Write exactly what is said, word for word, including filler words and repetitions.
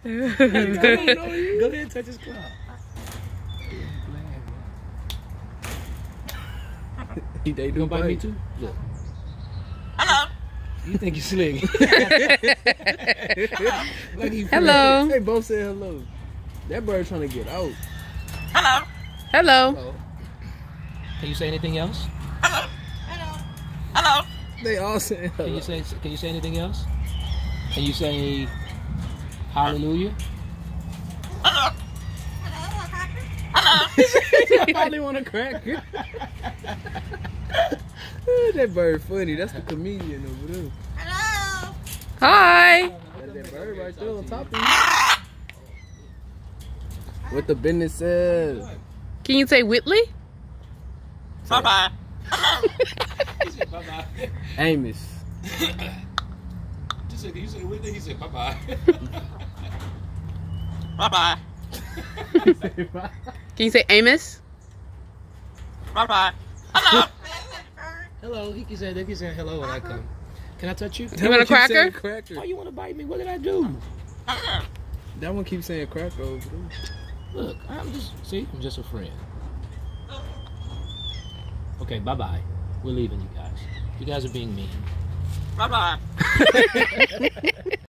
Go ahead and touch his claw. They do You gonna bite me too? Look. Hello. You think you slick? Like you Hello. They both said hello. That bird's trying to get out. Hello. Hello. Can you say anything else? Hello. Hello. Hello. They all said hello. Can you say Can you say anything else? Can you say hallelujah? Hello. I probably want a cracker. That bird funny. That's the comedian over there. Hello. Hi. That's that bird right there on top of you. What the business says. Can you say Whitley? Bye bye. He said bye bye. Amos. Just said, can you say with it? He said bye bye. Bye bye. Can you say Amos? Bye bye. Hello. Hello. He can say they can say hello when I come. Can I touch you? You want a cracker? cracker? Why you want to bite me? What did I do? That one keeps saying cracker over there. Look, I'm just see, I'm just a friend. Okay, bye bye. We're leaving, you guys. You guys are being mean. Bye bye.